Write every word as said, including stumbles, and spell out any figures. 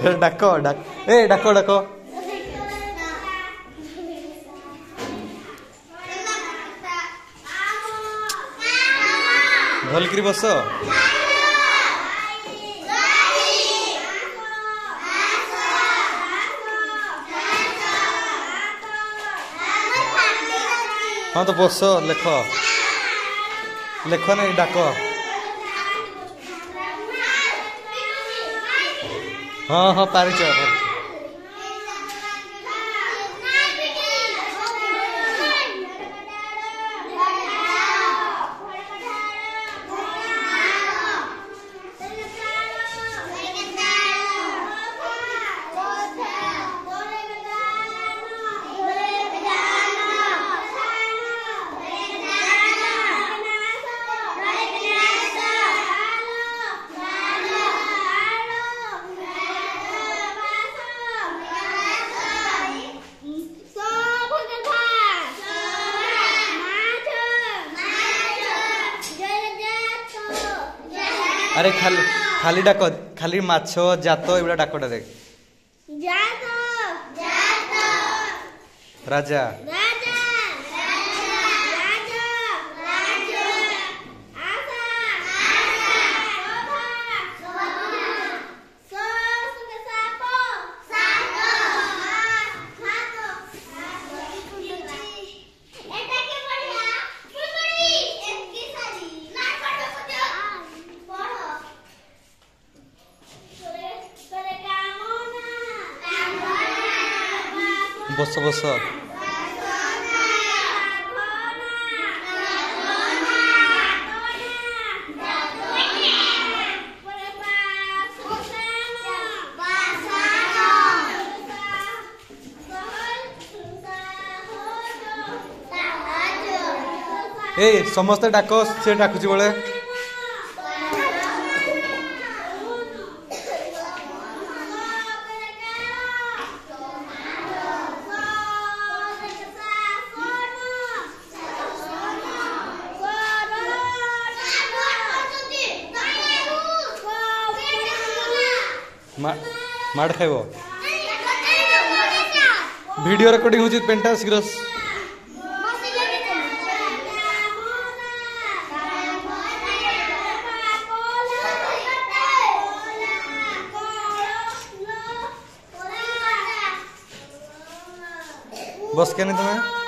डाक डाक ए डाक डाक भलकरी बस हाँ तो बस लेख लेख नहीं डाक हाँ हाँ पारिच अरे खाली खाली डाक खाली माछ जात एगुड़ा डाकटा देख राजा बस बस ए समस्ते डाक से डाकुची बोले माड़ खाइब वीडियो रिकॉर्डिंग होची पेंटा शीघ्र बस क्या नहीं तुम्हें